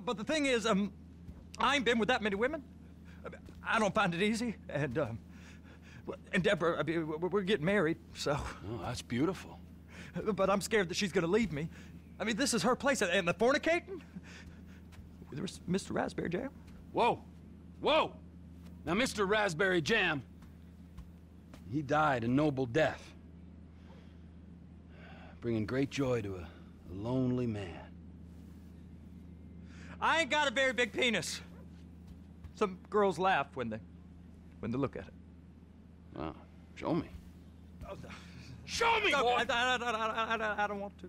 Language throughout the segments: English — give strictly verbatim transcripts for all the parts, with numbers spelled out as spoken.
but the thing is, um, I ain't been with that many women. I don't find it easy, and, um, and Deborah, I mean, we're getting married, so... Oh, that's beautiful. But I'm scared that she's gonna leave me. I mean, this is her place, and the fornicating? With Mister Raspberry Jam? Whoa! Whoa! Now, Mister Raspberry Jam, he died a noble death, bringing great joy to a, a lonely man. I ain't got a very big penis. Some girls laugh when they, when they look at it. Wow, show me. Oh, no. Show me, no, boy! I, I, I, I, I don't want to.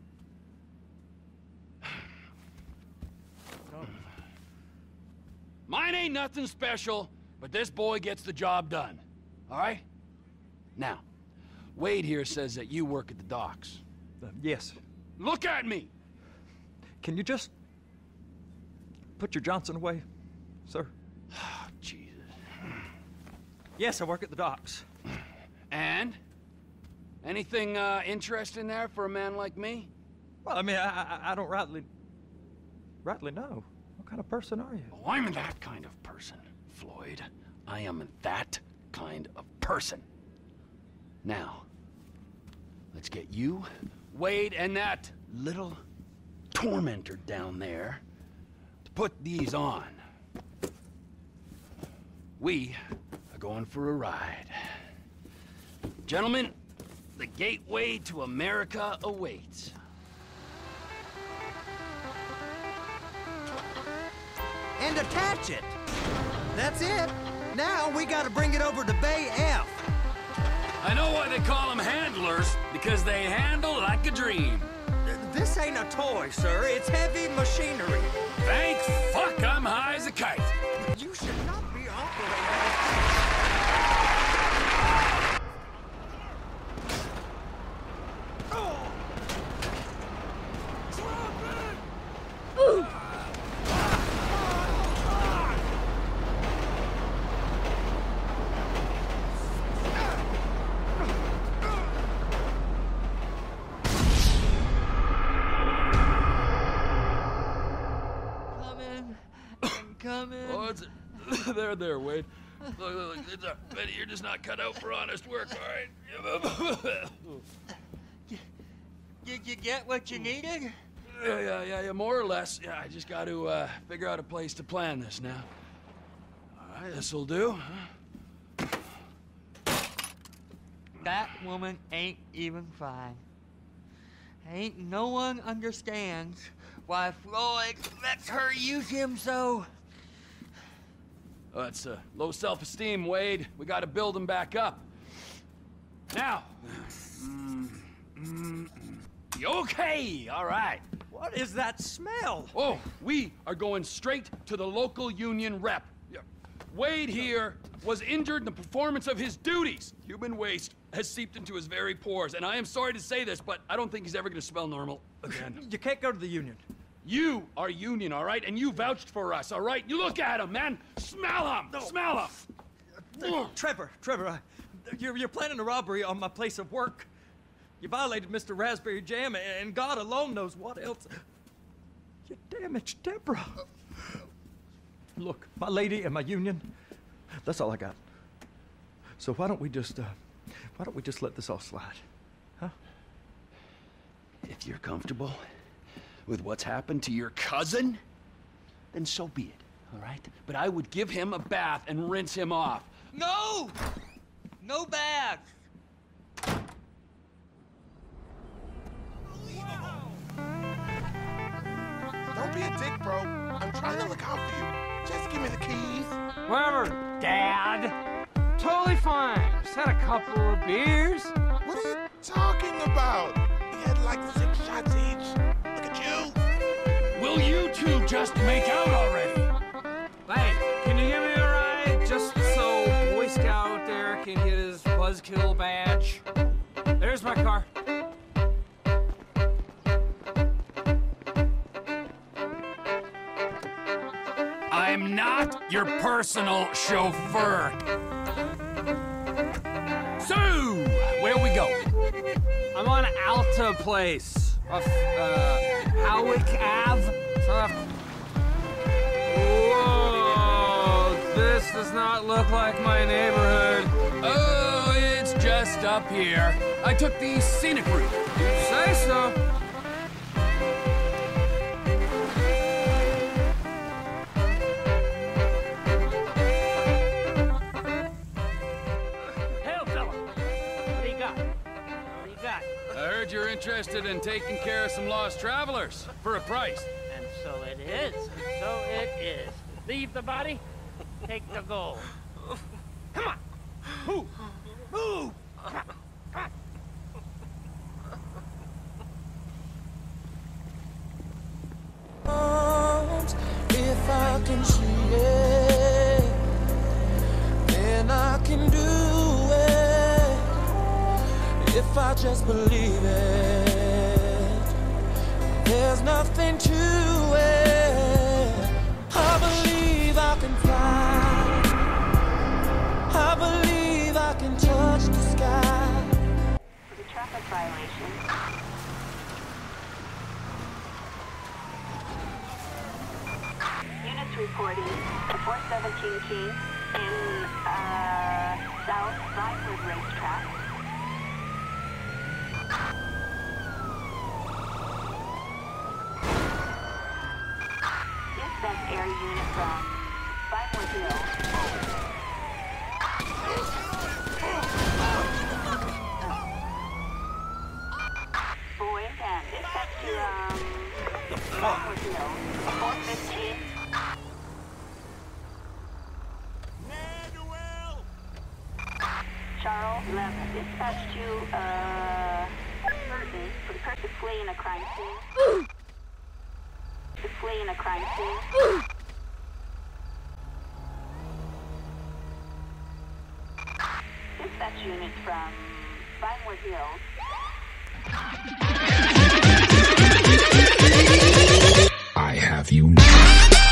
No. Mine ain't nothing special, but this boy gets the job done. All right? Now, Wade here says that you work at the docks. Uh, yes. Look at me! Can you just put your Johnson away, sir? Oh, Jesus. Yes, I work at the docks. And? Anything uh, interesting there for a man like me? Well, I mean, I, I, I don't rightly, rightly know. What kind of person are you? Oh, I'm that kind of person, Floyd. I am that kind of person. Now, let's get you, Wade, and that little tormentor down there to put these on. We are going for a ride. Gentlemen, the gateway to America awaits. And attach it. That's it. Now we gotta bring it over to Bay F. I know why they call them handlers, because they handle like a dream. This ain't a toy, sir. It's heavy machinery. Thank fuck I'm high as a kite. You should not be operating. Coming. Oh, it's there, there, Wade. Look, look, look. It's a, Betty, you're just not cut out for honest work, all right? Did you get what you needed? Yeah, yeah, yeah, yeah, more or less. Yeah, I just got to uh, figure out a place to plan this now. All right, this'll do. Huh? That woman ain't even fine. Ain't no one understands why Floyd lets her use him so. Oh, that's uh, low self-esteem, Wade. We got to build him back up. Now. Mm, mm, mm. Okay, all right. What is that smell? Oh, we are going straight to the local union rep. Wade here was injured in the performance of his duties. Human waste has seeped into his very pores, and I am sorry to say this, but I don't think he's ever going to smell normal again. You can't go to the union. You are union, all right? And you vouched for us, all right? You look at him, man. Smell him. No. Smell him. Uh, Trevor, Trevor, uh, you're, you're planning a robbery on my place of work. You violated Mister Raspberry Jam, and God alone knows what else. You damaged Deborah. Look, my lady and my union, that's all I got. So why don't we just, uh, why don't we just let this all slide, huh? If you're comfortable with what's happened to your cousin, then so be it, all right? But I would give him a bath and rinse him off. No! No baths! Don't be a dick, bro. I'm trying to look out for you. Just give me the keys. Whatever, Dad. Totally fine. Just had a couple of beers. What are you talking about? We had like six shots each. Look at you. Will you two just make out already? Hey, can you give me a ride? Just so Boy Scout there can get his buzzkill badge. There's my car. I'm not your personal chauffeur. So, where we go? I'm on Alta Place. Off, uh, Howick Ave. Uh, not look like my neighborhood. Oh, it's just up here. I took the scenic route. You say so. Hail, fella. What do you got? What do you got? I heard you're interested in taking care of some lost travelers for a price. And so it is. So it is. Leave the body, take the gold. Come on. Move. Move. Come on. Come on. If I can see it, then I can do it. If I just believe it, there's nothing to it. I believe I can fly. I believe I can touch the sky. The traffic violation. Units reporting a four seventeen King in uh, South Vinewood Racetrack. Dispatch air unit from Vinewood Hill. Boy, and dispatch to um Vinewood Hill. four fifteen. Charles eleven, dispatch to, uh, person, for the person fleeing a crime scene. To fleeing a crime scene. Dispatch units from Vinewood Hills. I have you now.